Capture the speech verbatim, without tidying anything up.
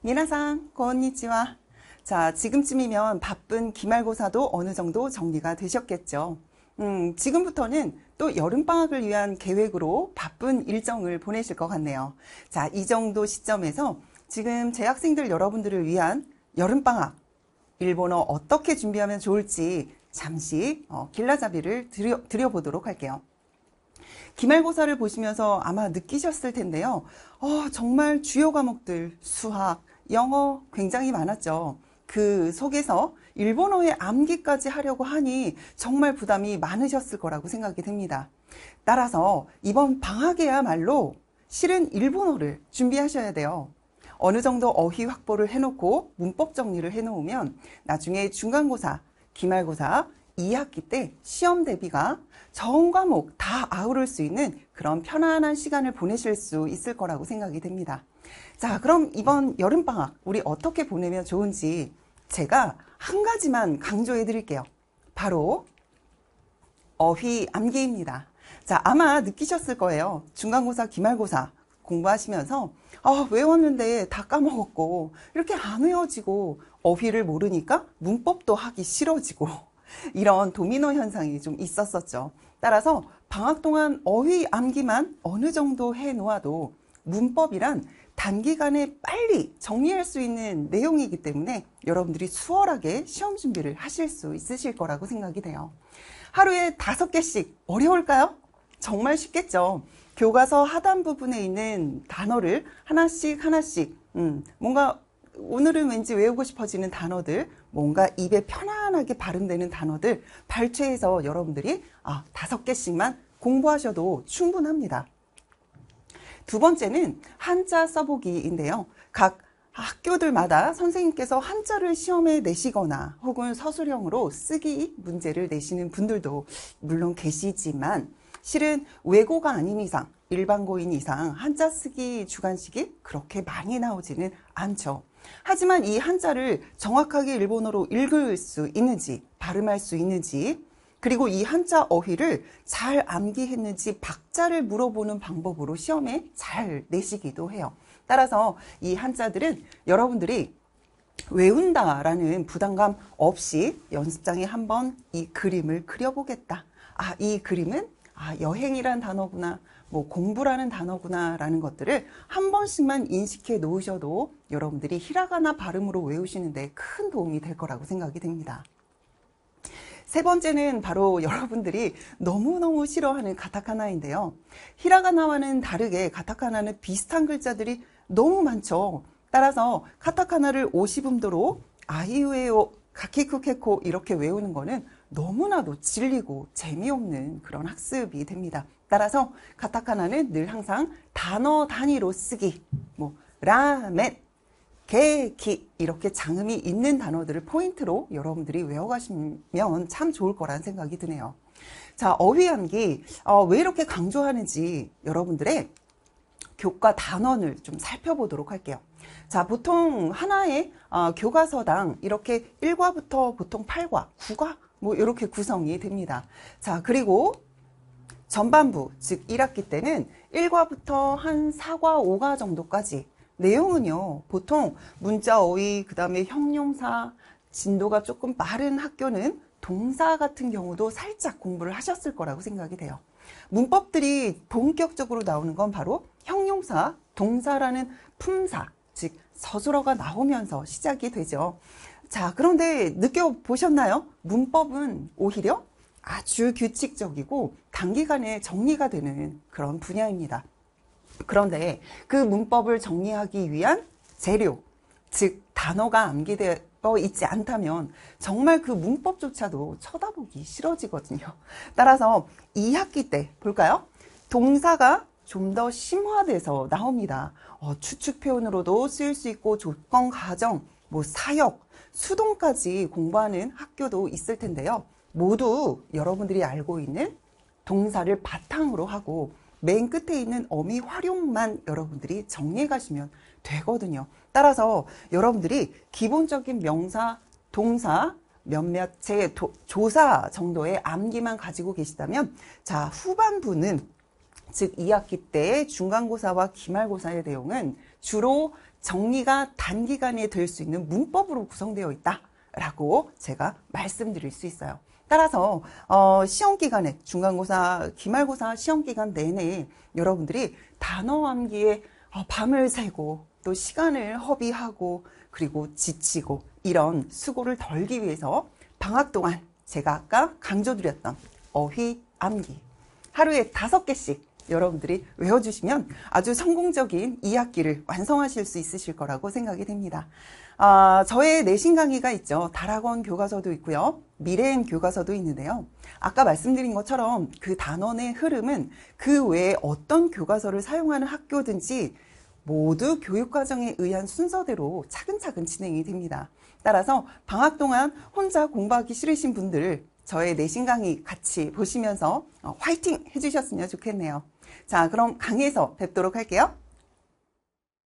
미나상, konnichiwa. 자, 지금쯤이면 바쁜 기말고사도 어느 정도 정리가 되셨겠죠. 음, 지금부터는 또 여름방학을 위한 계획으로 바쁜 일정을 보내실 것 같네요. 자, 이 정도 시점에서 지금 재학생들 여러분들을 위한 여름방학, 일본어 어떻게 준비하면 좋을지 잠시 어, 길라잡이를 드려, 드려보도록 할게요. 기말고사를 보시면서 아마 느끼셨을 텐데요. 어, 정말 주요 과목들, 수학, 영어 굉장히 많았죠. 그 속에서 일본어의 암기까지 하려고 하니 정말 부담이 많으셨을 거라고 생각이 됩니다. 따라서 이번 방학에야말로 실은 일본어를 준비하셔야 돼요. 어느 정도 어휘 확보를 해놓고 문법 정리를 해놓으면 나중에 중간고사, 기말고사, 이 학기 때 시험 대비가 전 과목 다 아우를 수 있는 그런 편안한 시간을 보내실 수 있을 거라고 생각이 됩니다. 자, 그럼 이번 여름방학 우리 어떻게 보내면 좋은지 제가 한 가지만 강조해 드릴게요. 바로 어휘 암기입니다. 자, 아마 느끼셨을 거예요. 중간고사, 기말고사 공부하시면서 아, 외웠는데 다 까먹었고 이렇게 안 외워지고 어휘를 모르니까 문법도 하기 싫어지고 이런 도미노 현상이 좀 있었었죠. 따라서 방학 동안 어휘 암기만 어느 정도 해 놓아도 문법이란 단기간에 빨리 정리할 수 있는 내용이기 때문에 여러분들이 수월하게 시험 준비를 하실 수 있으실 거라고 생각이 돼요. 하루에 다섯 개씩 어려울까요? 정말 쉽겠죠. 교과서 하단 부분에 있는 단어를 하나씩 하나씩 음, 뭔가 오늘은 왠지 외우고 싶어지는 단어들, 뭔가 입에 편안하게 발음되는 단어들 발췌해서 여러분들이 아, 다섯 개씩만 공부하셔도 충분합니다. 두 번째는 한자 써보기인데요. 각 학교들마다 선생님께서 한자를 시험에 내시거나 혹은 서술형으로 쓰기 문제를 내시는 분들도 물론 계시지만 실은 외고가 아닌 이상, 일반고인 이상 한자 쓰기 주관식이 그렇게 많이 나오지는 않죠. 하지만 이 한자를 정확하게 일본어로 읽을 수 있는지, 발음할 수 있는지, 그리고 이 한자 어휘를 잘 암기했는지 박자를 물어보는 방법으로 시험에 잘 내시기도 해요. 따라서 이 한자들은 여러분들이 외운다라는 부담감 없이 연습장에 한번 이 그림을 그려보겠다. 아, 이 그림은 아, 여행이란 단어구나, 뭐 공부라는 단어구나 라는 것들을 한 번씩만 인식해 놓으셔도 여러분들이 히라가나 발음으로 외우시는데 큰 도움이 될 거라고 생각이 됩니다. 세 번째는 바로 여러분들이 너무너무 싫어하는 가타카나인데요. 히라가나와는 다르게 가타카나는 비슷한 글자들이 너무 많죠. 따라서 카타카나를 오십 음도로 아이유에요, 가키쿠케코 이렇게 외우는 거는 너무나도 질리고 재미없는 그런 학습이 됩니다. 따라서 가타카나는 늘 항상 단어 단위로 쓰기, 뭐 라멘, 게키 이렇게 장음이 있는 단어들을 포인트로 여러분들이 외워가시면 참 좋을 거라는 생각이 드네요. 자, 어휘 암기 어, 왜 이렇게 강조하는지 여러분들의 교과 단원을 좀 살펴보도록 할게요. 자, 보통 하나의 어, 교과서당 이렇게 일 과부터 보통 팔 과, 구 과 뭐 이렇게 구성이 됩니다. 자, 그리고 전반부, 즉 일 학기 때는 일 과부터 한 사 과, 오 과 정도까지 내용은요, 보통 문자 어휘, 그 다음에 형용사, 진도가 조금 빠른 학교는 동사 같은 경우도 살짝 공부를 하셨을 거라고 생각이 돼요. 문법들이 본격적으로 나오는 건 바로 형용사, 동사라는 품사, 즉 서술어가 나오면서 시작이 되죠. 자, 그런데 느껴보셨나요? 문법은 오히려 아주 규칙적이고 단기간에 정리가 되는 그런 분야입니다. 그런데 그 문법을 정리하기 위한 재료, 즉 단어가 암기되어 있지 않다면 정말 그 문법조차도 쳐다보기 싫어지거든요. 따라서 이 학기 때 볼까요? 동사가 좀 더 심화돼서 나옵니다. 어, 추측 표현으로도 쓰일 수 있고 조건 가정, 뭐 사역, 수동까지 공부하는 학교도 있을 텐데요. 모두 여러분들이 알고 있는 동사를 바탕으로 하고 맨 끝에 있는 어미 활용만 여러분들이 정리해 가시면 되거든요. 따라서 여러분들이 기본적인 명사, 동사, 몇몇 제 도, 조사 정도의 암기만 가지고 계시다면 자, 후반부는 즉 이 학기 때 중간고사와 기말고사의 내용은 주로 정리가 단기간에 될 수 있는 문법으로 구성되어 있다라고 제가 말씀드릴 수 있어요. 따라서 어, 시험 기간에 중간고사, 기말고사 시험 기간 내내 여러분들이 단어 암기에 어, 밤을 새고 또 시간을 허비하고 그리고 지치고 이런 수고를 덜기 위해서 방학 동안 제가 아까 강조드렸던 어휘 암기 하루에 다섯 개씩 여러분들이 외워주시면 아주 성공적인 이 학기를 완성하실 수 있으실 거라고 생각이 됩니다. 아, 저의 내신 강의가 있죠. 다락원 교과서도 있고요. 미래엔 교과서도 있는데요. 아까 말씀드린 것처럼 그 단원의 흐름은 그 외에 어떤 교과서를 사용하는 학교든지 모두 교육과정에 의한 순서대로 차근차근 진행이 됩니다. 따라서 방학 동안 혼자 공부하기 싫으신 분들 저의 내신 강의 같이 보시면서 화이팅 해주셨으면 좋겠네요. 자, 그럼 강의에서 뵙도록 할게요.